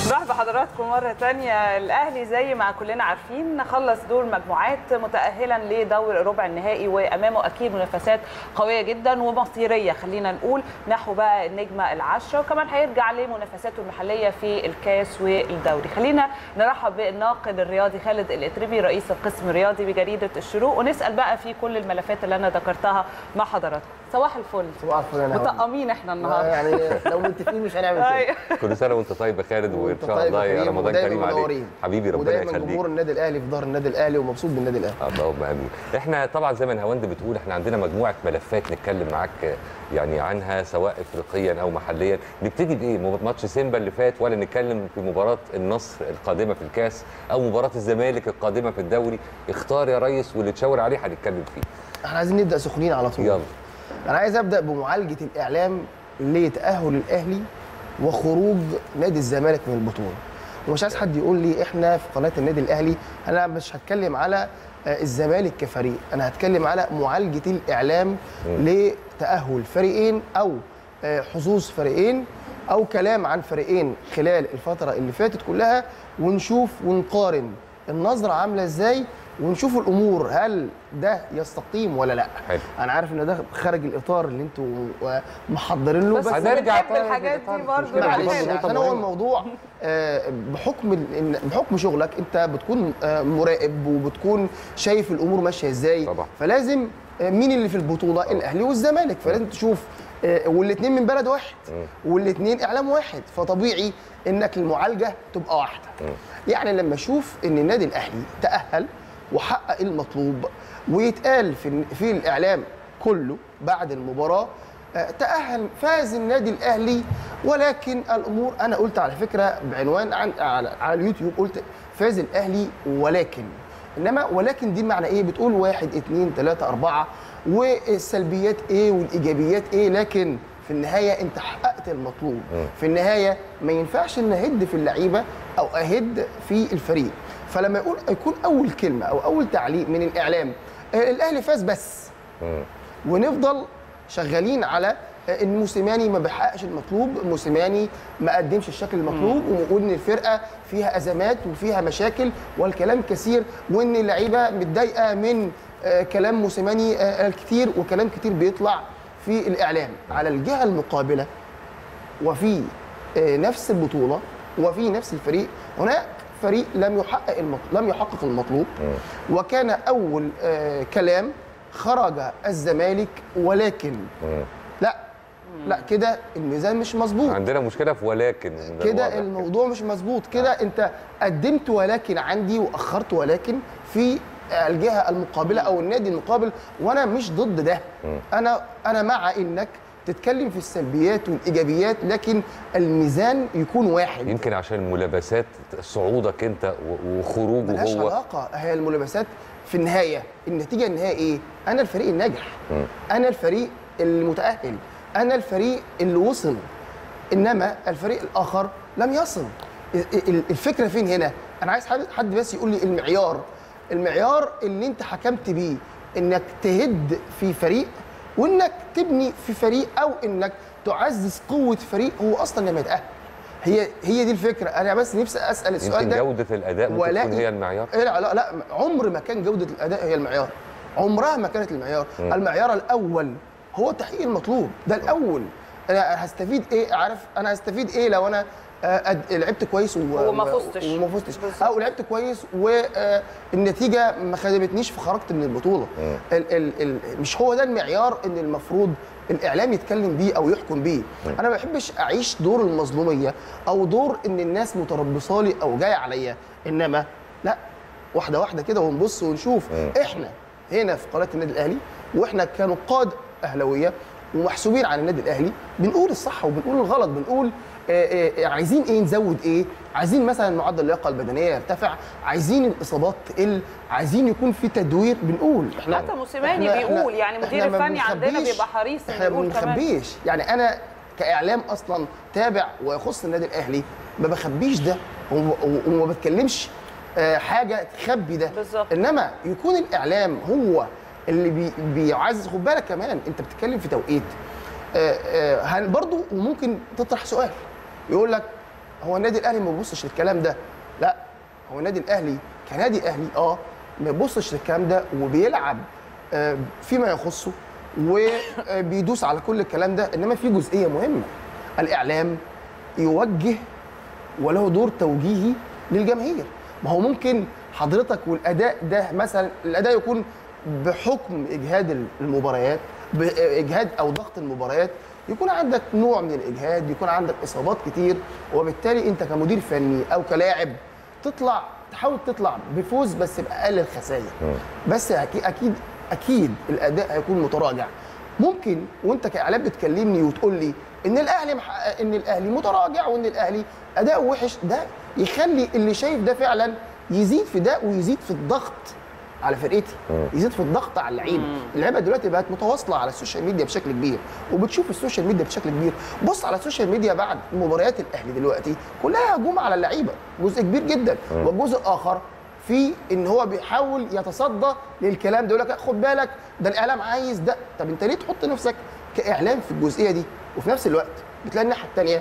نرحب بحضراتكم مرة تانية. الأهلي زي ما كلنا عارفين خلص دور مجموعات متأهلا لدور ربع النهائي، وأمامه أكيد منافسات قوية جدا ومصيرية خلينا نقول نحو بقى النجمة العشرة، وكمان هيرجع لمنافساته المحلية في الكاس والدوري. خلينا نرحب بالناقد الرياضي خالد الاتربي رئيس القسم الرياضي بجريدة الشروق، ونسأل بقى في كل الملفات اللي أنا ذكرتها مع حضراتكم. صباح الفل. صباح الفل. مطقمين احنا النهارده يعني لو متفقين مش هنعمل كده. كل سنه وانت طيب يا خالد، وان شاء الله يا رمضان كريم عليك حبيبي. ربنا يخليك. ودايما جمهور النادي الاهلي في ظهر النادي الاهلي ومبسوط بالنادي الاهلي. اللهم امين. احنا طبعا زي ما الهوند بتقول احنا عندنا مجموعه ملفات نتكلم معاك يعني عنها سواء افريقيا او محليا. نبتدي بايه؟ ماتش سيمبا اللي فات، ولا نتكلم في مباراه النصر القادمه في الكاس او مباراه الزمالك القادمه في الدوري؟ اختار يا ريس واللي تشاور عليه هنتكلم فيه. احنا عايزين نبدا سخنين على طول. يلا. انا عايز ابدا بمعالجه الاعلام لتاهل الاهلي وخروج نادي الزمالك من البطوله. ومش عايز حد يقول لي احنا في قناه النادي الاهلي، انا مش هتكلم على الزمالك كفريق، انا هتكلم على معالجه الاعلام لتاهل فريقين او حظوظ فريقين او كلام عن فريقين خلال الفتره اللي فاتت كلها، ونشوف ونقارن النظره عامله ازاي، ونشوف الامور هل ده يستقيم ولا لا. حلو. انا عارف ان ده خارج الاطار اللي انتوا محضرين له، بس هنرجع الحاجات دي برضه. معلش عشان هو الموضوع بحكم شغلك انت بتكون مراقب وبتكون شايف الامور ماشيه ازاي طبعا. فلازم مين اللي في البطوله طبعا. الاهلي والزمالك، فلازم تشوف والاثنين من بلد واحد والاثنين اعلام واحد، فطبيعي انك المعالجه تبقى واحده. يعني لما اشوف ان النادي الاهلي تاهل وحقق المطلوب ويتقال في الاعلام كله بعد المباراه تاهل فاز النادي الاهلي، ولكن الامور انا قلت على فكره بعنوان على اليوتيوب قلت فاز الاهلي ولكن، انما ولكن دي معنى ايه؟ بتقول 1 2 3 4 والسلبيات ايه والايجابيات ايه، لكن في النهايه انت حققت المطلوب. في النهايه ما ينفعش ان اهد في اللعيبه او اهد في الفريق. فلما يكون اول كلمه او اول تعليق من الاعلام الاهلي فاز بس، ونفضل شغالين على ان موسيماني ما بيحققش المطلوب، موسيماني ما قدمش الشكل المطلوب، وان الفرقه فيها ازمات وفيها مشاكل والكلام كثير، وان اللعيبه متضايقه من كلام موسيماني الكتير، وكلام كتير بيطلع في الاعلام. على الجهه المقابله وفي نفس البطوله وفي نفس الفريق هناك فريق لم يحقق المطلوب، وكان اول كلام خرج الزمالك ولكن لا كده الميزان مش مظبوط. عندنا مشكله في ولكن كده الموضوع مش مظبوط كده. انت قدمت ولكن عندي واخرت ولكن في الجهه المقابله او النادي المقابل، وانا مش ضد ده. انا مع انك تتكلم في السلبيات والايجابيات، لكن الميزان يكون واحد. يمكن عشان ملابسات صعودك انت وخروجه ملهاش هو علاقه. هي الملابسات في النهايه النتيجه النهائيه ايه؟ انا الفريق الناجح، انا الفريق المتاهل، انا الفريق اللي وصل، انما الفريق الاخر لم يصل. الفكره فين هنا؟ انا عايز حد بس يقول لي المعيار اللي انت حكمت بيه انك تهد في فريق وانك تبني في فريق، او انك تعزز قوه فريق هو اصلا لما يتاهل. هي دي الفكره. انا بس نفسي اسال السؤال ده. جوده الاداء ممكن تكون هي المعيار؟ لا عمر ما كان جوده الاداء هي المعيار، عمرها ما كانت المعيار. المعيار الاول هو تحقيق المطلوب، ده الاول. انا هستفيد ايه؟ عارف انا هستفيد ايه لو انا لعبت كويس وما فزتش، او لعبت كويس والنتيجه ما خدمتنيش فخرجت من البطوله. مش هو ده المعيار ان المفروض الاعلام يتكلم بيه او يحكم بيه. انا ما بحبش اعيش دور المظلوميه او دور ان الناس متربصه لي او جايه عليا، انما لا، واحده واحده كده ونبص ونشوف. احنا هنا في قناه النادي الاهلي واحنا كنقاد اهلاويه ومحسوبين على النادي الاهلي بنقول الصح وبنقول الغلط، بنقول عايزين ايه نزود ايه، عايزين مثلا معدل اللياقه البدنيه يرتفع، عايزين الاصابات تقل، عايزين يكون في تدوير. بنقول احنا حتى موسيماني بيقول يعني المدير الفني عندنا بيبقى حريص احنا ما بنخبيش. يعني انا كاعلام اصلا تابع ويخص النادي الاهلي ما بخبيش ده وما بتكلمش حاجه تخبي ده بالزبط. انما يكون الاعلام هو اللي بيعزز. خد بالك كمان انت بتتكلم في توقيت برضو، وممكن تطرح سؤال يقول لك هو النادي الاهلي ما بيبصش للكلام ده، لا هو النادي الاهلي كنادي اهلي ما بيبصش للكلام ده وبيلعب فيما يخصه وبيدوس على كل الكلام ده. انما في جزئيه مهمه، الاعلام يوجه وله دور توجيهي للجماهير. ما هو ممكن حضرتك والاداء ده مثلا الاداء يكون بحكم اجهاد المباريات، باجهاد او ضغط المباريات، يكون عندك نوع من الاجهاد، يكون عندك اصابات كتير، وبالتالي انت كمدير فني او كلاعب تحاول تطلع بفوز بس باقل الخسائر. بس اكيد الاداء هيكون متراجع. ممكن وانت كاعلام بتكلمني وتقول لي ان الاهلي متراجع وان الاهلي اداؤه وحش، ده يخلي اللي شايف ده فعلا يزيد في ده ويزيد في الضغط على فرقتي، يزيد في الضغط على اللعيبه دلوقتي بقت متواصله على السوشيال ميديا بشكل كبير، وبتشوف السوشيال ميديا بشكل كبير. بص على السوشيال ميديا بعد مباريات الاهلي دلوقتي كلها هجوم على اللعيبه، جزء كبير جدا، والجزء الاخر في ان هو بيحاول يتصدى للكلام ده، يقول لك خد بالك ده الاعلام عايز ده. طب انت ليه تحط نفسك كاعلام في الجزئيه دي؟ وفي نفس الوقت بتلاقي الناحيه الثانيه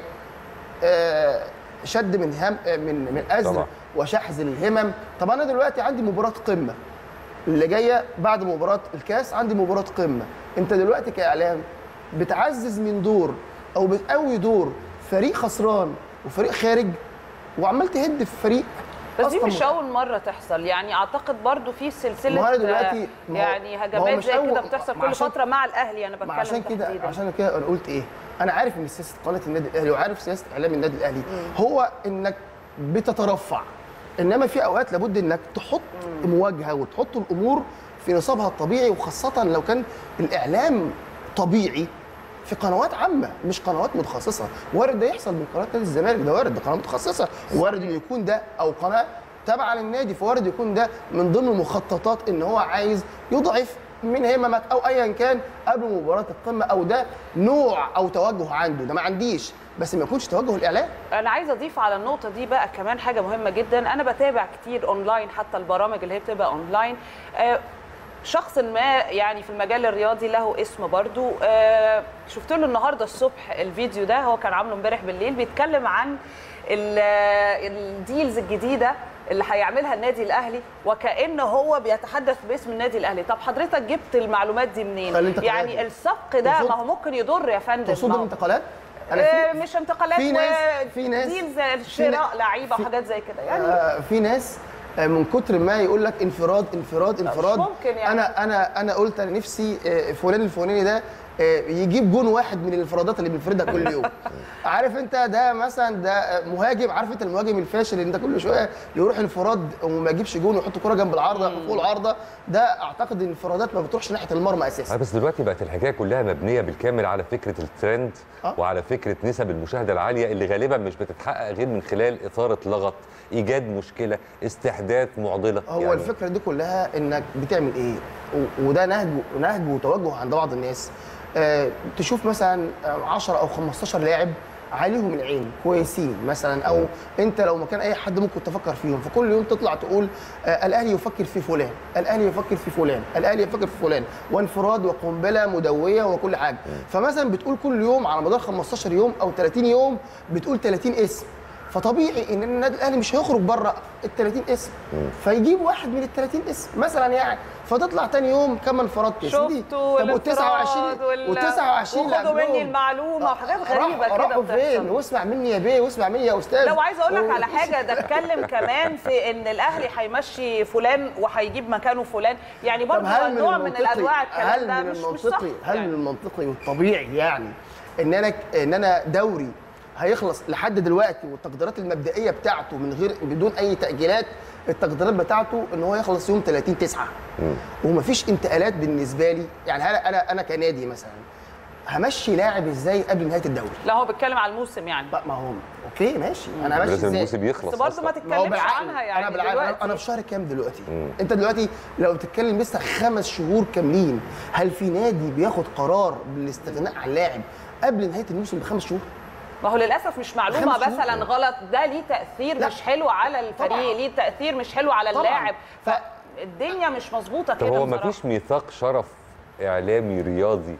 شد من ازر وشحذ الهمم. طب انا دلوقتي عندي مباراه قمه اللي جايه بعد مباراه الكاس، عندي مباراه قمه. انت دلوقتي كاعلام بتعزز من دور او بتقوي دور فريق خسران وفريق خارج، وعمال تهد في فريق. بس دي مش اول مره تحصل، يعني اعتقد برضو في سلسله يعني هجمات زي كده بتحصل كل فتره مع الاهلي. انا بتكلم عشان كده انا قلت ايه، انا عارف ان سياسه قناه النادي الاهلي وعارف سياسه اعلام النادي الاهلي هو انك بتترفع، انما في اوقات لابد انك تحط مواجهه وتحط الامور في نصابها الطبيعي، وخاصه لو كان الاعلام طبيعي في قنوات عامه مش قنوات متخصصه. وارد ده يحصل من قناه نادي الزمالك، ده وارد، ده قناه متخصصه، وارد انه يكون ده او قناه تابعه للنادي، فوارد يكون ده من ضمن مخططات ان هو عايز يضعف من هممك او ايا كان قبل مباراه القمه، او ده نوع او توجه عنده. ده ما عنديش، بس ما يكونش توجه الاعلام. انا عايزه اضيف على النقطه دي بقى كمان حاجه مهمه جدا. انا بتابع كتير اونلاين، حتى البرامج اللي هي بتبقى اونلاين. شخص ما يعني في المجال الرياضي له اسم برضو، شفت له النهارده الصبح الفيديو ده، هو كان عامله امبارح بالليل، بيتكلم عن الديلز الجديده اللي هيعملها النادي الاهلي، وكأنه هو بيتحدث باسم النادي الاهلي. طب حضرتك جبت المعلومات دي منين؟ يعني السبق ده ما هو ممكن يضر يا فندم. تقصد الانتقالات؟ مش انتقالات، في ناس ديلز شراء لعيبه وحاجات زي كده يعني. في ناس من كتر ما يقول لك انفراد انفراد انفراد، ممكن يعني. انا قلت انا نفسي فلان الفلاني ده يجيب جون واحد من الانفرادات اللي بينفردها كل يوم. عارف انت ده مثلا ده مهاجم، عارف انت المهاجم الفاشل اللي انت كل شويه يروح انفراد وما يجيبش جون ويحط كرة جنب العارضه فوق العارضه، ده اعتقد الانفرادات ما بتروحش ناحيه المرمى اساسا. بس دلوقتي بقت الحكايه كلها مبنيه بالكامل على فكره الترند وعلى فكره نسب المشاهده العاليه اللي غالبا مش بتتحقق غير من خلال اثاره لغط، ايجاد مشكله، استحداث معضله. هو يعني الفكره دي كلها انك بتعمل ايه، وده نهج وتوجه عند بعض الناس. تشوف مثلا 10 أو 15 لاعب عليهم العين كويسين مثلا، او انت لو مكان اي حد ممكن تفكر فيهم، فكل يوم تطلع تقول الاهلي يفكر في فلان، الاهلي يفكر في فلان، الاهلي يفكر في فلان، وانفراد وقنبله مدويه وكل حاجه. فمثلا بتقول كل يوم على مدار 15 يوم او 30 يوم بتقول 30 اسم، فطبيعي ان النادي الاهلي مش هيخرج بره ال 30 اسم، فيجيب واحد من ال 30 اسم مثلا يعني، فتطلع ثاني يوم كم انفرادت؟ شفتوا والانفراد و29 وخدوا مني المعلومه وحاجات غريبه كده راحوا فين؟ واسمع مني يا بيه واسمع مني يا استاذ. لو عايزه اقول لك على حاجه، ده اتكلم كمان في ان الاهلي هيمشي فلان وهيجيب مكانه فلان، يعني برضه نوع من الانواع الكلام ده مش صح. هل من المنطقي والطبيعي يعني ان انا دوري هيخلص لحد دلوقتي والتقديرات المبدئيه بتاعته بدون اي تاجيلات، التقديرات بتاعته ان هو يخلص يوم 30/9 ومفيش انتقالات بالنسبه لي. يعني انا كنادي مثلا همشي لاعب ازاي قبل نهايه الدوري؟ لا هو بيتكلم على الموسم يعني. ما هو اوكي ماشي، انا همشي ازاي؟ الموسم يخلص بس برضه ما تتكلمش عنها يعني. انا في شهر كام دلوقتي؟ انت دلوقتي لو بتتكلم لسه 5 شهور كاملين، هل في نادي بياخد قرار بالاستغناء عن لاعب قبل نهايه الموسم ب5 شهور؟ ما هو للاسف مش معلومه مثلا غلط، ده ليه تاثير مش حلو على الفريق، ليه تاثير مش حلو على اللاعب، فالدنيا مش مظبوطه كده. هو ما فيش ميثاق شرف اعلامي رياضي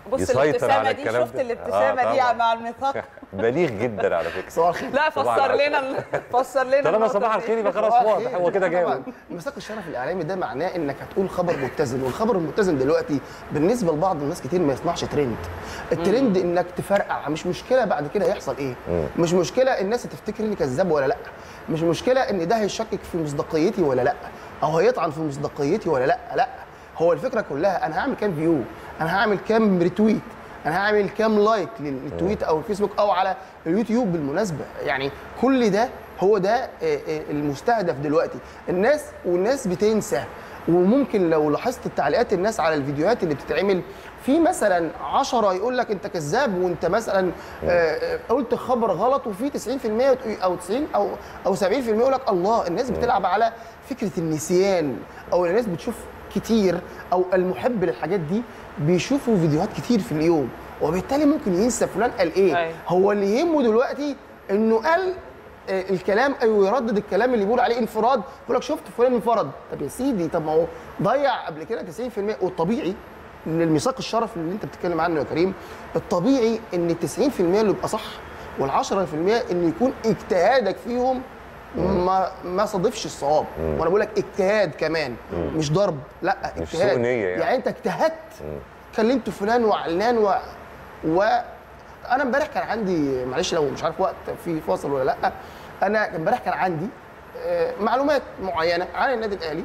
بص يسيطر الابتسامه على دي، الكلام شفت ده. الابتسامه دي طبعاً. مع الميثاق. بليغ جدا على فكره. صباح الخير. لا فسر لنا طالما النقطة صباح دي. الخير يبقى خلاص صباح واضح، الخير. هو كده طبعاً جاوب. ميثاق الشرف الاعلامي ده معناه انك هتقول خبر متزن، والخبر المتزن دلوقتي بالنسبه لبعض الناس كتير ما يصنعش ترند. الترند انك تفرقع، مش مشكله بعد كده هيحصل ايه، مش مشكله الناس هتفتكر اني كذاب ولا لا، مش مشكله ان ده هيشكك في مصداقيتي ولا لا، او هيطعن في مصداقيتي ولا لا. لا، هو الفكره كلها انا هعمل كام فيو، انا هعمل كام ريتويت، انا هعمل كام لايك للتويت او الفيسبوك او على اليوتيوب بالمناسبه. يعني كل ده هو ده المستهدف دلوقتي. والناس بتنسى. وممكن لو لاحظت التعليقات الناس على الفيديوهات اللي بتتعمل، في مثلا 10 يقول لك انت كذاب وانت مثلا قلت خبر غلط، وفي 90% او 90 او 70% يقول لك الله. الناس بتلعب على فكره النسيان، او الناس بتشوف كتير، او المحب للحاجات دي بيشوفوا فيديوهات كتير في اليوم، وبالتالي ممكن ينسى فلان قال ايه. أيوة. هو اللي يهمه دلوقتي انه قال الكلام او يردد الكلام اللي بيقول عليه انفراد، يقول لك شفت فلان انفرد. طب يا سيدي، طب ما هو ضيع قبل كده 90%. والطبيعي ان الميثاق الشرف اللي انت بتتكلم عنه يا كريم، الطبيعي ان ال 90% اللي يبقى صح، وال10% ان يكون اجتهادك فيهم ما صادفش الصواب. وانا بقول لك اجتهاد كمان، مش ضرب، لا اجتهاد. مش سوء نية يعني انت اجتهدت، كلمت فلان وعلان انا امبارح كان عندي، معلش لو مش عارف وقت في فاصل ولا لا، انا امبارح كان عندي معلومات معينه عن النادي الاهلي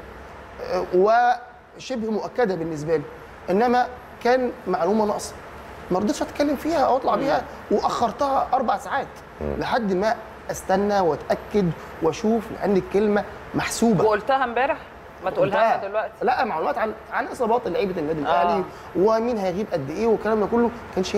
وشبه مؤكده بالنسبه لي، انما كان معلومه ناقصه ما رضيتش اتكلم فيها او اطلع بيها، واخرتها 4 ساعات لحد ما استنى واتاكد واشوف، لان الكلمه محسوبه. وقلتها امبارح؟ ما تقولها لنا دلوقتي. لا، معلومات عن اصابات لعيبه النادي الاهلي ومين هيغيب قد ايه والكلام ده كله. كانش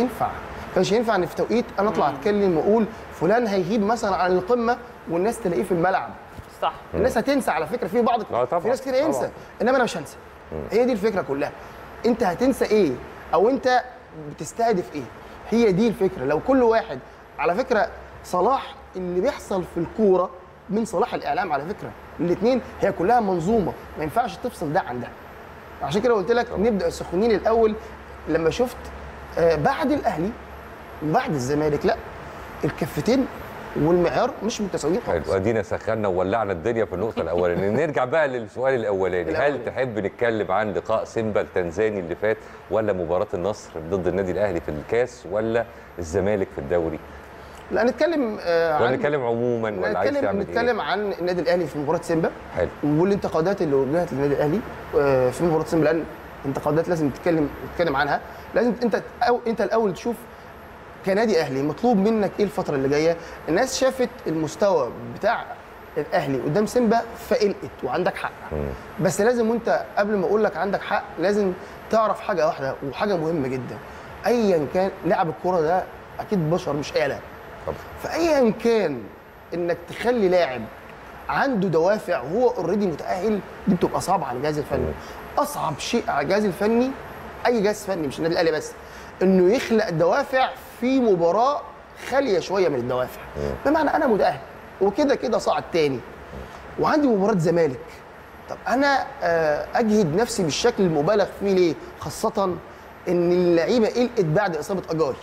ينفع ان في توقيت انا اطلع اتكلم واقول فلان هيغيب مثلا عن القمه والناس تلاقيه في الملعب. صح. الناس هتنسى على فكره، في بعض في ناس كتير هينسى، انما انا مش هنسى. هي دي الفكره كلها. انت هتنسى ايه او انت بتستهدف ايه؟ هي دي الفكره. لو كل واحد، على فكره صلاح اللي بيحصل في الكوره من صلاح الاعلام، على فكره الاثنين هي كلها منظومه، ما ينفعش تفصل ده عن ده. عشان كده قلت لك نبدا السخونين الاول. لما شفت بعد الاهلي وبعد الزمالك، لا الكفتين والمعيار مش متساويين خالص. ادينا سخنا وولعنا الدنيا في النقطه الاولانيه. نرجع بقى للسؤال الاولاني، هل تحب نتكلم عن لقاء سيمبا التنزاني اللي فات، ولا مباراه النصر ضد النادي الاهلي في الكاس، ولا الزمالك في الدوري؟ لا نتكلم ولا نتكلم عموما، ولا عايز تعمل ايه؟ نتكلم عن النادي الاهلي في مباراه سيمبا. حلو. والانتقادات اللي وجهت للنادي الاهلي في مباراه سيمبا، لان انتقادات لازم نتكلم عنها. لازم انت الاول تشوف كنادي اهلي مطلوب منك ايه الفتره اللي جايه. الناس شافت المستوى بتاع الاهلي قدام سيمبا فقلقت، وعندك حق. بس لازم، وانت قبل ما اقول لك عندك حق، لازم تعرف حاجه واحده وحاجه مهمه جدا. ايا كان لاعب الكوره ده اكيد بشر مش آلة. فايا كان انك تخلي لاعب عنده دوافع وهو اوريدي متاهل، دي بتبقى صعبه على الجهاز الفني. اصعب شيء على الجهاز الفني، اي جهاز فني مش النادي الاهلي بس، انه يخلق دوافع في مباراه خاليه شويه من الدوافع. بمعنى انا متاهل وكده كده صعد تاني وعندي مباراه زمالك، طب انا اجهد نفسي بالشكل المبالغ فيه ليه؟ خاصه ان اللعيبه قلقت بعد اصابه اجاري.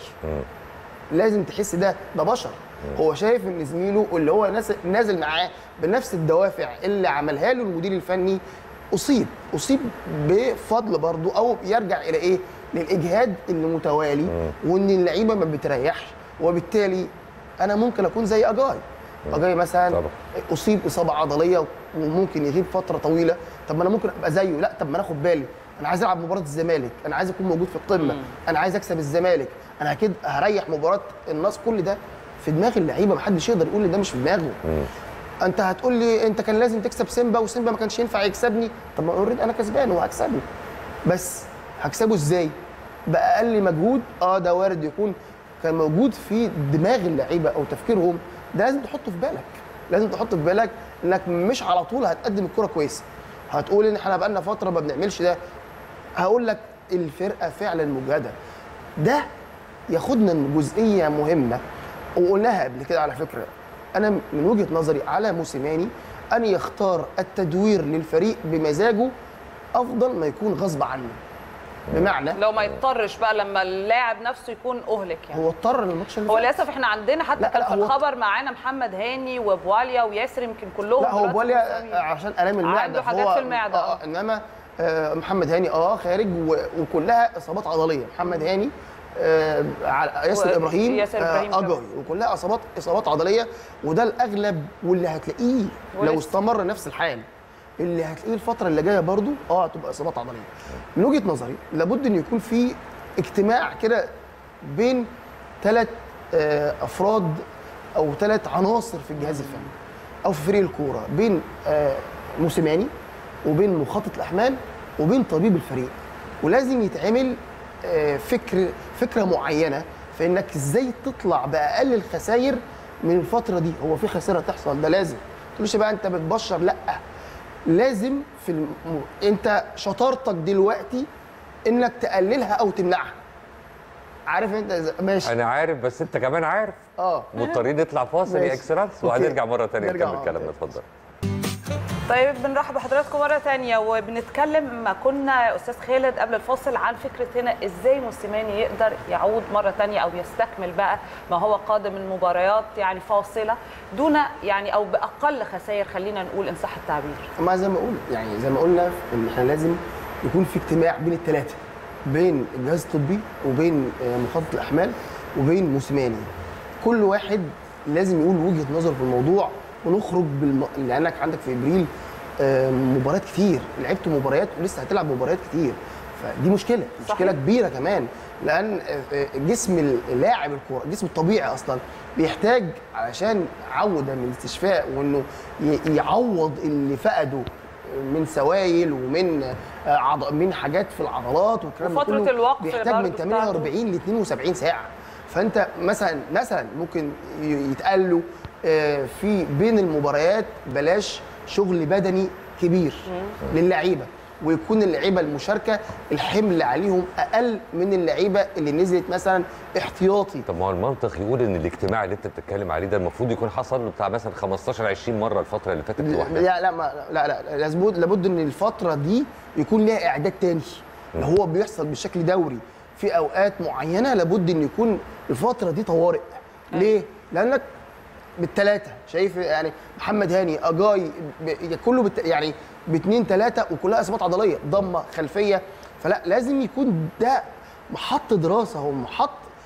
لازم تحس ده بشر. هو شايف ان زميله اللي هو نازل معاه بنفس الدوافع اللي عملها له المدير الفني اصيب بفضل برضه، او يرجع الى ايه؟ للاجهاد المتوالي، وان اللعيبه ما بتريحش. وبالتالي انا ممكن اكون زي اجاي مثلا اصيب اصابه عضليه وممكن يغيب فتره طويله. طب ما انا ممكن ابقى زيه. لا، طب ما انا اخد بالي، انا عايز العب مباراه الزمالك، انا عايز اكون موجود في القمه، انا عايز اكسب الزمالك، انا اكيد هريح مباراه النصر. كل ده في دماغ اللعيبه، ما حدش يقدر يقول لي ده مش في دماغه. انت هتقول لي انت كان لازم تكسب سيمبا وسيمبا ما كانش ينفع يكسبني. طب ما اوريدي انا كسبان وهكسبه، بس هكسبه ازاي؟ باقل مجهود. ده وارد يكون كان موجود في دماغ اللعيبه او تفكيرهم. ده لازم تحطه في بالك انك مش على طول هتقدم الكره كويسه. هتقول ان احنا بقالنا فتره ما بنعملش ده. هقول لك الفرقه فعلا مجهده. ده ياخدنا لجزئيه مهمه وقلناها قبل كده على فكره. انا من وجهه نظري على موسيماني ان يختار التدوير للفريق بمزاجه افضل ما يكون غصب عنه. بمعنى لو ما يضطرش بقى لما اللاعب نفسه يكون اهلك يعني. هو اضطر الماتش اللي هو فات. للاسف احنا عندنا حتى كان في الخبر معانا محمد هاني وبواليا وياسر يمكن كلهم. لا هو بواليا عشان الام المعده عنده حاجات في المعده. انما محمد هاني خارج وكلها اصابات عضليه. محمد هاني ياسر ابراهيم اجاي وكلها اصابات عضليه، وده الاغلب واللي هتلاقيه لو استمر نفس الحال اللي هتلاقيه الفتره اللي جايه برضو هتبقى اصابات عضليه. من وجهه نظري لابد ان يكون في اجتماع كده بين 3 افراد او 3 عناصر في الجهاز الفني او في فريق الكوره، بين موسيماني وبين مخطط الاحمال وبين طبيب الفريق، ولازم يتعمل فكره معينه في انك ازاي تطلع باقل الخسائر من الفتره دي. هو في خساره تحصل ده لازم، ما تقولش بقى انت بتبشر، لا لازم انت شطارتك دلوقتي انك تقللها او تمنعها. عارف انت ماشي، انا عارف بس انت كمان عارف. مضطرين نطلع فاصل يا اكسلانس وهنرجع مره ثانيه نكمل كلامنا. اتفضل. طيب بنرحب بحضراتكم مره ثانيه وبنتكلم ما كنا يا استاذ خالد قبل الفاصل عن فكره هنا ازاي موسيماني يقدر يعود مره ثانيه او يستكمل بقى ما هو قادم من مباريات يعني فاصله دون يعني او باقل خسائر، خلينا نقول ان صح التعبير. ما زي ما قلنا يعني زي ما قلنا ان احنا لازم يكون في اجتماع بين الثلاثه، بين الجهاز الطبي وبين مخطط الاحمال وبين موسيماني. كل واحد لازم يقول وجهه نظره في الموضوع ونخرج لانك عندك في ابريل مباريات كتير، لعبت مباريات ولسه هتلعب مباريات كتير، فدي مشكله كبيره كمان، لان جسم اللاعب الكوره الجسم الطبيعي اصلا بيحتاج علشان عوده من الاستشفاء وانه يعوض اللي فقده من سوائل ومن من حاجات في العضلات والكلام ده كله، الوقت بيحتاج من 48 ل 72 ساعه. فانت مثلا ممكن يتقال له في بين المباريات بلاش شغل بدني كبير للعيبه، ويكون اللعيبه المشاركه الحمل عليهم اقل من اللعيبه اللي نزلت مثلا احتياطي. طب ما هو المنطق يقول ان الاجتماع اللي انت بتتكلم عليه ده المفروض يكون حصل له بتاع مثلا 15 20 مره الفتره اللي فاتت لوحدها. لا لابد ان الفتره دي يكون ليها اعداد تاني. لو هو بيحصل بشكل دوري في اوقات معينه لابد ان يكون الفتره دي طوارئ. ليه؟ لانك بالثلاثه شايف يعني محمد هاني اجاي كله يعني باثنين ثلاثه وكلها اصابات عضليه ضمه خلفيه، فلا لازم يكون ده محط دراسه ومحط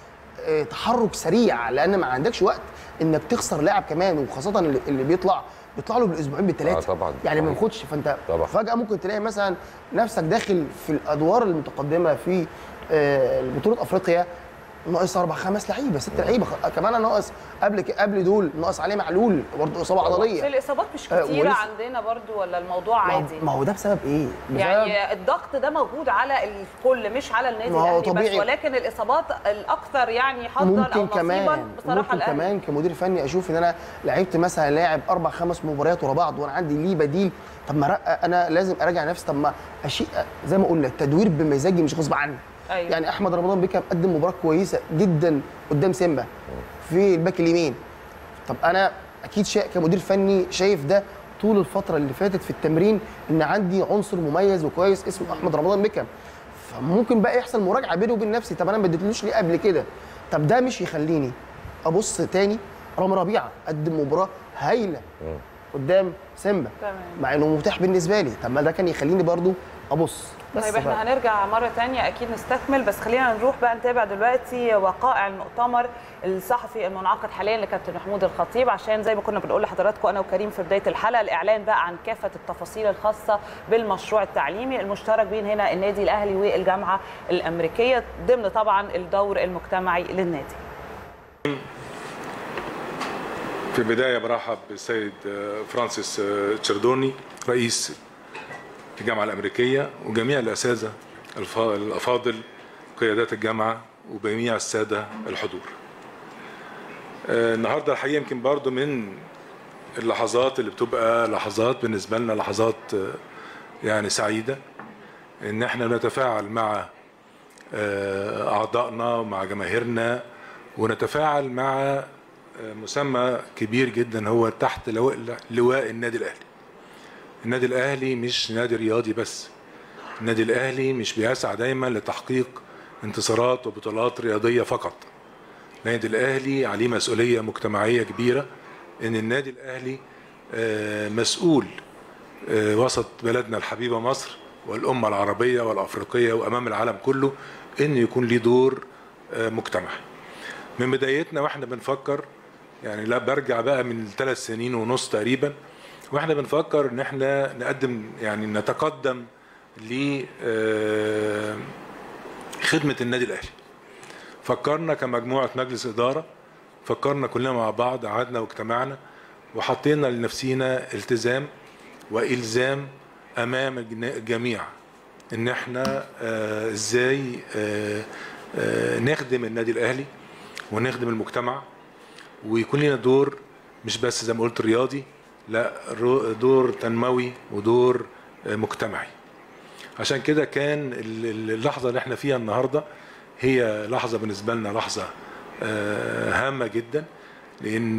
تحرك سريع، لان ما عندكش وقت انك تخسر لاعب كمان، وخاصه اللي بيطلع له بالاسبوعين بالثلاثه طبعا يعني ما ياخدش. فانت طبعا فجاه ممكن تلاقي مثلا نفسك داخل في الادوار المتقدمه في بطوله افريقيا ناقص 4 5 لعيبه 6 لعيبه كمان، ناقص قبل دول ناقص عليه معلول برضه اصابه عضليه. الاصابات مش كتيره عندنا برضه ولا الموضوع عادي؟ ما هو ده بسبب ايه؟ يعني الضغط ده موجود على الكل مش على النادي الاهلي بس، ولكن الاصابات الاكثر يعني حظا او نصيبا بصراحه ممكن كمان كمدير فني اشوف ان انا لعبت مثلا لاعب 4 5 مباريات ورا بعض وانا عندي ليه بديل، طب ما انا لازم اراجع نفسي، طب ما زي ما قلنا التدوير بمزاجي مش غصب عني. أيوة. يعني احمد رمضان بيكم قدم مباراه كويسه جدا قدام سيمبا في الباك اليمين، طب انا اكيد كمدير فني شايف ده طول الفتره اللي فاتت في التمرين ان عندي عنصر مميز وكويس اسمه احمد رمضان بيكم، فممكن بقى يحصل مراجعه بيني وبين نفسي، طب انا ما اديتلوش ليه قبل كده؟ طب ده مش يخليني ابص تاني رامي ربيعه قدم مباراه هايله قدام سيمبا مع انه متاح بالنسبه لي، طب ما ده كان يخليني برضو ابص. طيب احنا هنرجع مره ثانيه اكيد نستكمل، بس خلينا نروح بقى نتابع دلوقتي وقائع المؤتمر الصحفي المنعقد حاليا لكابتن محمود الخطيب، عشان زي ما كنا بنقول لحضراتكم انا وكريم في بدايه الحلقه الاعلان بقى عن كافه التفاصيل الخاصه بالمشروع التعليمي المشترك بين هنا النادي الاهلي والجامعه الامريكيه ضمن طبعا الدور المجتمعي للنادي. في البدايه برحب بالسيد فرانسيس تشيردوني رئيس الجامعة الأمريكية وجميع الأساتذة الأفاضل قيادات الجامعة وجميع السادة الحضور. النهاردة الحقيقة يمكن برضو من اللحظات اللي بتبقى لحظات بالنسبة لنا لحظات يعني سعيدة إن احنا نتفاعل مع أعضائنا ومع جماهيرنا ونتفاعل مع مسمى كبير جدا هو تحت لواء النادي الأهلي. النادي الأهلي مش نادي رياضي بس، النادي الاهلي مش بيسعى دايما لتحقيق انتصارات وبطولات رياضيه فقط. النادي الاهلي عليه مسؤوليه مجتمعيه كبيره، ان النادي الاهلي مسؤول وسط بلدنا الحبيبه مصر والامه العربيه والافريقيه وامام العالم كله، انه يكون ليه دور مجتمعي. من بدايتنا واحنا بنفكر، يعني لا برجع بقى من 3 سنين ونص تقريبا، واحنا بنفكر ان احنا نقدم يعني نتقدم لخدمه النادي الاهلي. فكرنا كمجموعه مجلس اداره، فكرنا كلنا مع بعض، قعدنا واجتمعنا وحطينا لنفسينا التزام والزام امام الجميع ان احنا ازاي نخدم النادي الاهلي ونخدم المجتمع، ويكون لنا دور مش بس زي ما قلت رياضي، لا دور تنموي ودور مجتمعي. عشان كده كان اللحظه اللي احنا فيها النهارده هي لحظه بالنسبه لنا لحظه هامه جدا، لان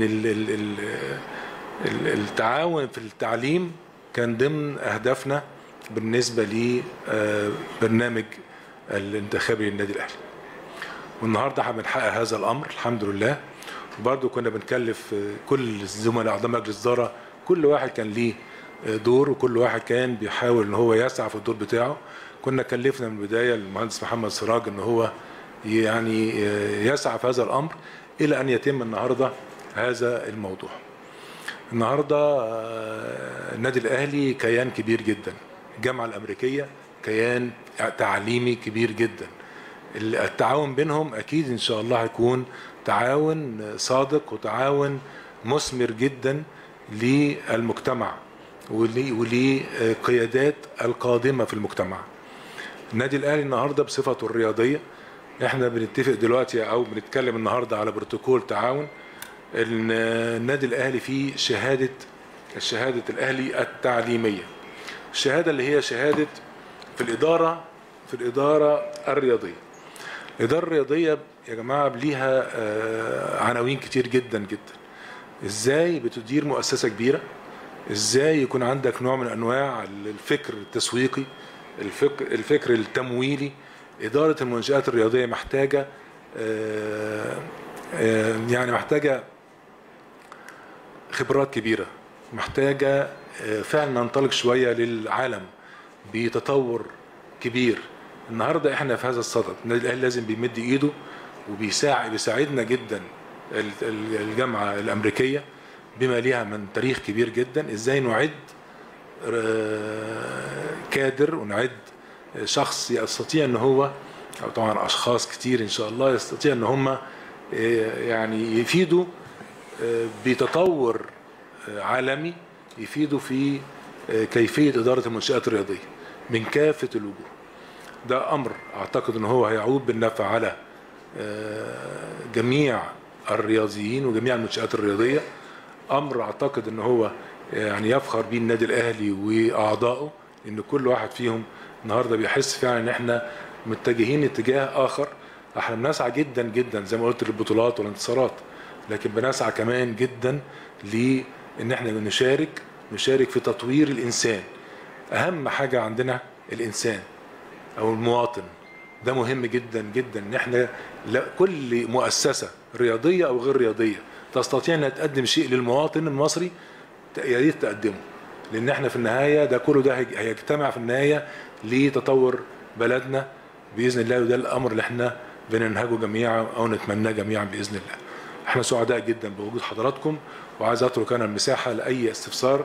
التعاون في التعليم كان ضمن اهدافنا بالنسبه لبرنامج الانتخابي للنادي الاهلي. والنهارده احنا بنحقق هذا الامر الحمد لله. وبرضه كنا بنكلف كل الزملاء اعضاء مجلس الاداره، كل واحد كان ليه دور وكل واحد كان بيحاول ان هو يسعى في الدور بتاعه. كنا كلفنا من البدايه المهندس محمد سراج ان هو يعني يسعى في هذا الامر الى ان يتم النهارده هذا الموضوع. النهارده النادي الاهلي كيان كبير جدا، الجامعه الامريكيه كيان تعليمي كبير جدا. التعاون بينهم اكيد ان شاء الله هيكون تعاون صادق وتعاون مثمر جدا للمجتمع ولقيادات القادمه في المجتمع. النادي الاهلي النهارده بصفته الرياضيه، احنا بنتفق دلوقتي او بنتكلم النهارده على بروتوكول تعاون. النادي الاهلي فيه الشهاده الاهلي التعليميه، الشهاده اللي هي شهاده في الاداره الرياضيه. الاداره الرياضيه يا جماعه ليها عناوين كتير جدا جدا. ازاي بتدير مؤسسه كبيره، ازاي يكون عندك نوع من انواع الفكر التسويقي، الفكر التمويلي. اداره المنشآت الرياضيه محتاجه محتاجه خبرات كبيره، محتاجه فعلا ننطلق شويه للعالم بتطور كبير. النهارده احنا في هذا الصدد، النادي الاهلي لازم بيمد ايده وبيساعدنا جدا الجامعه الامريكيه بما ليها من تاريخ كبير جدا، ازاي نعد كادر ونعد شخص يستطيع ان هو، او طبعا اشخاص كتير ان شاء الله يستطيع ان هم يعني يفيدوا بتطور عالمي، يفيدوا في كيفيه اداره المنشآت الرياضيه من كافه الوجوه. ده امر اعتقد ان هو هيعود بالنفع على جميع الرياضيين وجميع المنشآت الرياضيه. امر اعتقد ان هو يعني يفخر به النادي الاهلي واعضائه، ان كل واحد فيهم النهارده بيحس فعلا ان احنا متجهين اتجاه اخر. احنا بنسعى جدا جدا زي ما قلت للبطولات والانتصارات، لكن بنسعى كمان جدا لان احنا نشارك في تطوير الانسان. اهم حاجه عندنا الانسان او المواطن، ده مهم جدا جدا. ان احنا كل مؤسسه رياضيه او غير رياضيه تستطيع انها تقدم شيء للمواطن المصري يا ريت تقدمه، لان احنا في النهايه ده كله ده هيجتمع في النهايه لتطور بلدنا باذن الله. وده الامر اللي احنا بننهجه جميعا او نتمناه جميعا باذن الله. احنا سعداء جدا بوجود حضراتكم، وعايز اترك انا المساحه لاي استفسار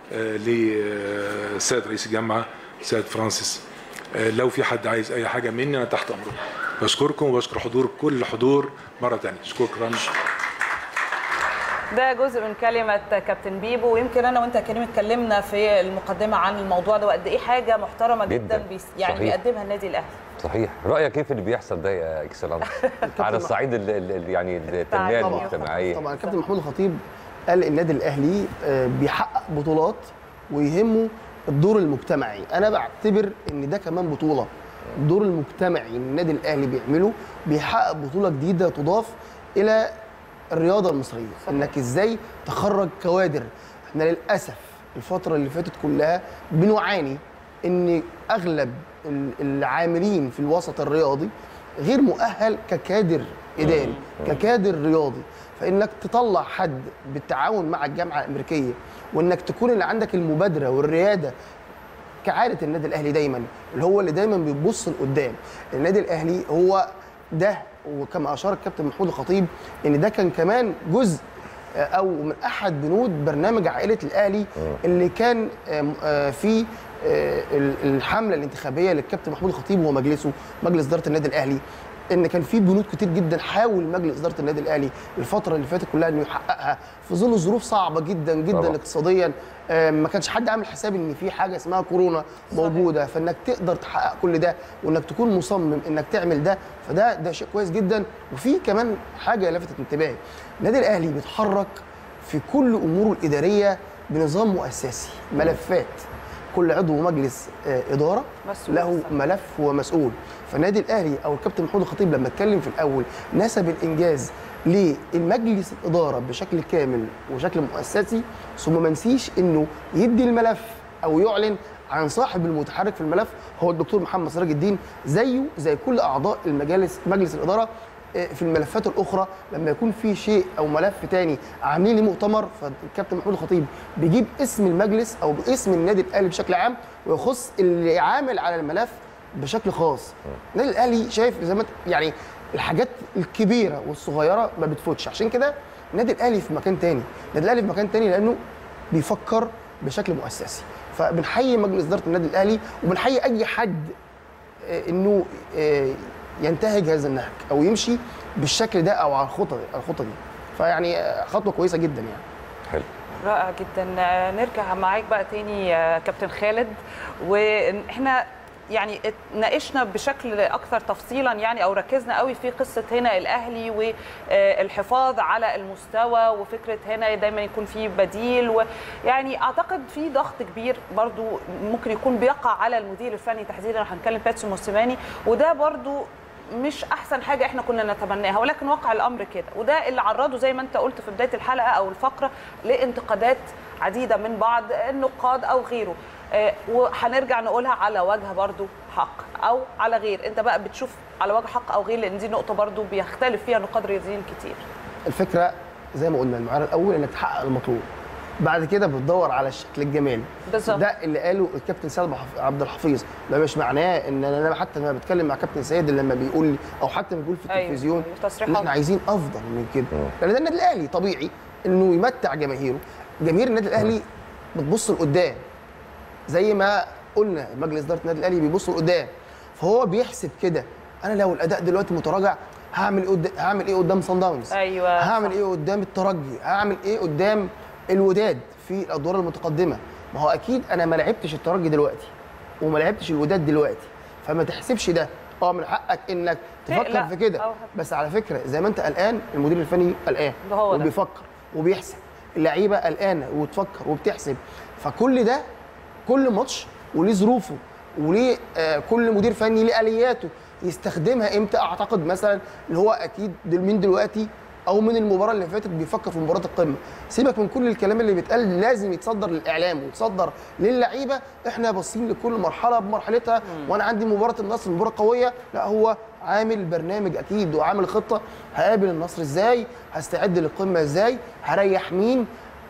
للسيد رئيس الجامعه السيد فرانسيس. لو في حد عايز اي حاجه مني انا تحت امركم. بشكركم وبشكر كل حضور مره ثانيه. شكرا. ده جزء من كلمة كابتن بيبو، ويمكن أنا وأنت يا كريم اتكلمنا في المقدمة عن الموضوع ده وقد إيه حاجة محترمة جدا يعني بيقدمها النادي الأهلي. صحيح. رأيك كيف اللي بيحصل ده يا اكسلانس على الصعيد يعني التنمية المجتمعية؟ طبعا الكابتن محمود الخطيب قال النادي الأهلي بيحقق بطولات ويهمه الدور المجتمعي. أنا بعتبر إن ده كمان بطولة، الدور المجتمعي النادي الأهلي بيعمله، بيحقق بطولة جديدة تضاف إلى الرياضه المصريه. انك ازاي تخرج كوادر. احنا للاسف الفتره اللي فاتت كلها بنعاني ان اغلب العاملين في الوسط الرياضي غير مؤهل ككادر اداري، ككادر رياضي. فانك تطلع حد بالتعاون مع الجامعه الامريكيه، وانك تكون اللي عندك المبادره والرياده كعاده النادي الاهلي دايما، اللي هو اللي دايما بيبص لقدام. النادي الاهلي هو ده، وكما اشار الكابتن محمود الخطيب ان ده كان كمان جزء او من احد بنود برنامج عائله الاهلي اللي كان في الحمله الانتخابيه للكابتن محمود الخطيب ومجلسه، مجلس اداره النادي الاهلي، ان كان في بنود كتير جدا حاول مجلس اداره النادي الاهلي الفتره اللي فاتت كلها انه يحققها في ظل ظروف صعبه جدا جدا طبعا. اقتصاديا ما كانش حد عامل حساب ان في حاجه اسمها كورونا موجوده، فانك تقدر تحقق كل ده وانك تكون مصمم انك تعمل ده، فده شيء كويس جدا. وفي كمان حاجه لفتت انتباهي، النادي الاهلي بيتحرك في كل اموره الاداريه بنظام مؤسسي، ملفات، كل عضو مجلس اداره له ملف ومسؤول. فالنادي الاهلي او الكابتن محمود الخطيب لما اتكلم في الاول نسب الانجاز للمجلس الاداره بشكل كامل وشكل مؤسسي، ثم ما نسيش انه يدي الملف او يعلن عن صاحب المتحرك في الملف هو الدكتور محمد سراج الدين، زيه زي كل اعضاء مجلس الاداره في الملفات الاخرى. لما يكون في شيء او ملف تاني عاملين ليه مؤتمر، فالكابتن محمود الخطيب بيجيب اسم المجلس او باسم النادي الاهلي بشكل عام ويخص اللي عامل على الملف بشكل خاص. النادي الاهلي شايف زي ما يعني الحاجات الكبيره والصغيره ما بتفوتش، عشان كده النادي الاهلي في مكان تاني، النادي الاهلي في مكان تاني لانه بيفكر بشكل مؤسسي. فبنحيي مجلس اداره النادي الاهلي وبنحيي اي حد انه ينتهج هذا النهج او يمشي بالشكل ده او على الخطه دي. فيعني خطوه كويسه جدا يعني. حلو، رائع جدا. نرجع معاك بقى تاني يا كابتن خالد، واحنا يعني اتناقشنا بشكل اكثر تفصيلا يعني او ركزنا قوي في قصه هنا الاهلي والحفاظ على المستوى، وفكره هنا دايما يكون في بديل، ويعني اعتقد في ضغط كبير برضو ممكن يكون بيقع على المدير الفني تحديدا، هنتكلم باتسو موسيماني، وده برضو مش احسن حاجه احنا كنا نتمناها، ولكن واقع الامر كده، وده اللي عرضه زي ما انت قلت في بدايه الحلقه او الفقره لانتقادات عديده من بعض النقاد او غيره. وهنرجع نقولها على وجه برضو حق او على غير، انت بقى بتشوف على وجه حق او غير، لان دي نقطه برضو بيختلف فيها نقاد رياضيين كتير. الفكره زي ما قلنا المعيار الاول انك تحقق المطلوب، بعد كده بتدور على الشكل الجمالي بالظبط. ده اللي قاله الكابتن سيد عبد الحفيظ، ده مش معناه ان انا حتى لما بتكلم مع كابتن سيد لما بيقول لي او حتى بيقول في التلفزيون ان احنا عايزين افضل من كده، لان ده النادي الاهلي طبيعي انه يمتع جماهيره. جماهير النادي الاهلي بتبص لقدام، زي ما قلنا مجلس اداره النادي الاهلي بيبص لقدام، فهو بيحسب كده انا لو الاداء دلوقتي متراجع هعمل ايه قدام صن داونز، ايوه هعمل ايه قدام الترجي، هعمل ايه قدام الوداد في الادوار المتقدمه. ما هو اكيد انا ما لعبتش الترجي دلوقتي وما لعبتش الوداد دلوقتي، فما تحسبش ده. من حقك انك تفكر في كده، بس على فكره زي ما انت قلقان المدير الفني قلقان وبيفكر وبيحسب، اللعيبه قلقانه وتفكر وبتحسب. فكل ده كل ماتش وليه ظروفه وليه كل مدير فني ليه الياته يستخدمها امتى. اعتقد مثلا اللي هو اكيد من دلوقتي او من المباراه اللي فاتت بيفكر في مباراه القمه. سيبك من كل الكلام اللي بيتقال، لازم يتصدر للاعلام ويتصدر للعيبه. احنا باصين لكل مرحله بمرحلتها، وانا عندي مباراه النصر مباراه قويه، لا هو عامل برنامج اكيد وعامل خطه، هقابل النصر ازاي، هستعد للقمه ازاي، هريح مين،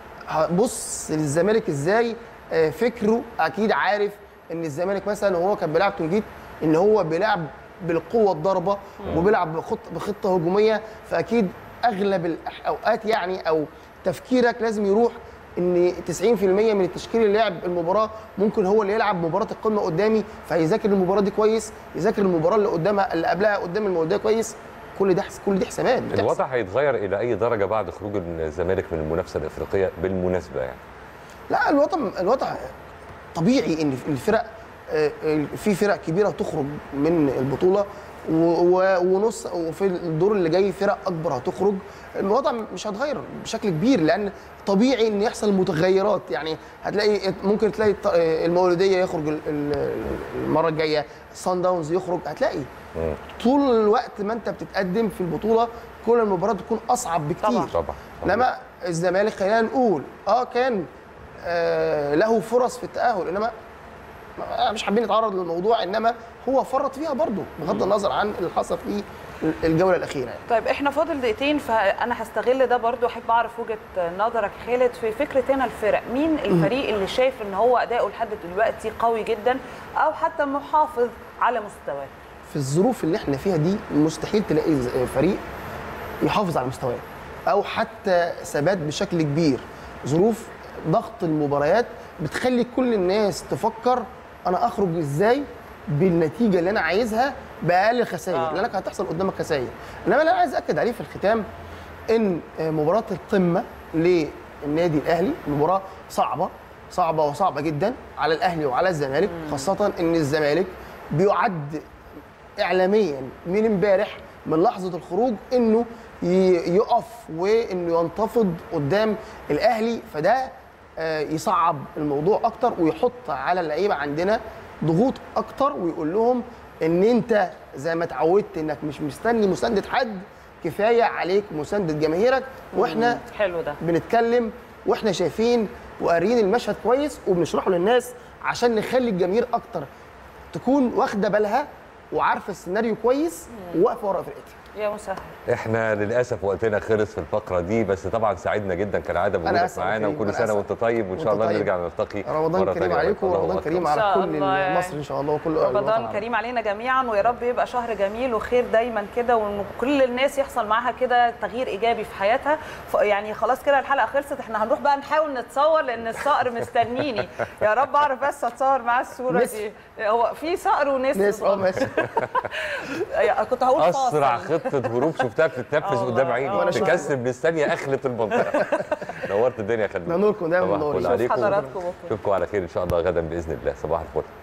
هبص للزمالك ازاي. فكره اكيد عارف ان الزمالك مثلا وهو كان بيلعب تونجيت ان هو بيلعب بالقوه الضربه وبيلعب بخطه هجوميه، فاكيد اغلب الاوقات يعني او تفكيرك لازم يروح ان 90% من التشكيل اللي لعب المباراه ممكن هو اللي يلعب مباراه القمه قدامي، فهيذاكر المباراه دي كويس، يذاكر المباراه اللي قدامها اللي قبلها قدام المولوديه كويس. كل دي حسابات. الوضع هيتغير الى اي درجه بعد خروج الزمالك من المنافسه الافريقيه بالمناسبه يعني؟ لا الوضع طبيعي ان الفرق في فرق كبيره تخرج من البطوله ونص، وفي الدور اللي جاي فرق اكبر هتخرج. الوضع مش هيتغير بشكل كبير لان طبيعي ان يحصل متغيرات. يعني هتلاقي ممكن تلاقي المولوديه يخرج المره الجايه، صن داونز يخرج، هتلاقي طول الوقت ما انت بتتقدم في البطوله كل المباريات بتكون اصعب بكتير. طبعا. انما الزمالك خلينا نقول كان له فرص في التاهل، انما مش حابين نتعرض للموضوع، انما هو فرط فيها برضه بغض النظر عن اللي حصل في الجوله الاخيره يعني. طيب احنا فاضل دقيقتين، فانا هستغل ده برضو، احب اعرف وجهه نظرك خالد في فكره هنا الفرق. مين الفريق اللي شايف ان هو اداؤه لحد دلوقتي قوي جدا او حتى محافظ على مستواه؟ في الظروف اللي احنا فيها دي مستحيل تلاقي فريق يحافظ على مستواه او حتى ثبات بشكل كبير. ظروف ضغط المباريات بتخلي كل الناس تفكر انا اخرج ازاي بالنتيجه اللي انا عايزها باقل خسائر، لانك هتحصل قدامك خسائر. انما اللي انا عايز اكد عليه في الختام ان مباراه القمه للنادي الاهلي مباراه صعبه وصعبه جدا على الاهلي وعلى الزمالك، خاصه ان الزمالك بيعد اعلاميا من امبارح من لحظه الخروج انه يقف وانه ينتفض قدام الاهلي، فده يصعب الموضوع اكتر ويحط على اللعيبه عندنا ضغوط اكتر، ويقول لهم ان انت زي ما اتعودت انك مش مستني مسانده حد، كفايه عليك مسانده جماهيرك. واحنا حلو ده بنتكلم واحنا شايفين وقارين المشهد كويس وبنشرحه للناس عشان نخلي الجماهير اكتر تكون واخده بالها وعارفه السيناريو كويس وواقفه ورا فرقتها. يا مسهل. احنا للاسف وقتنا خلص في الفقره دي، بس طبعا سعدنا جدا كالعاده بوجودك معانا، وكل سنه وانت طيب، وان شاء الله نرجع نلتقي رمضان كريم عليكم ورمضان كريم على كل مصر ان شاء الله وكل رمضان كريم علينا جميعا، ويا رب يبقى شهر جميل وخير دايما كده، وكل الناس يحصل معاها كده تغيير ايجابي في حياتها. يعني خلاص كده الحلقه خلصت، احنا هنروح بقى نحاول نتصور لان الصقر مستنيني. يا رب اعرف بس اتصور معاه الصوره دي. هو في صقر ونسر ماشي. كنت هقول اسرع خطه هروب شفتها بتتنفذ قدام عيني، تكسب بالثانيه اخلة المنطقه. نورت الدنيا يا خالد. نوركم دايما. نشوف حضراتكم على خير ان شاء الله غدا باذن الله. صباح الفل.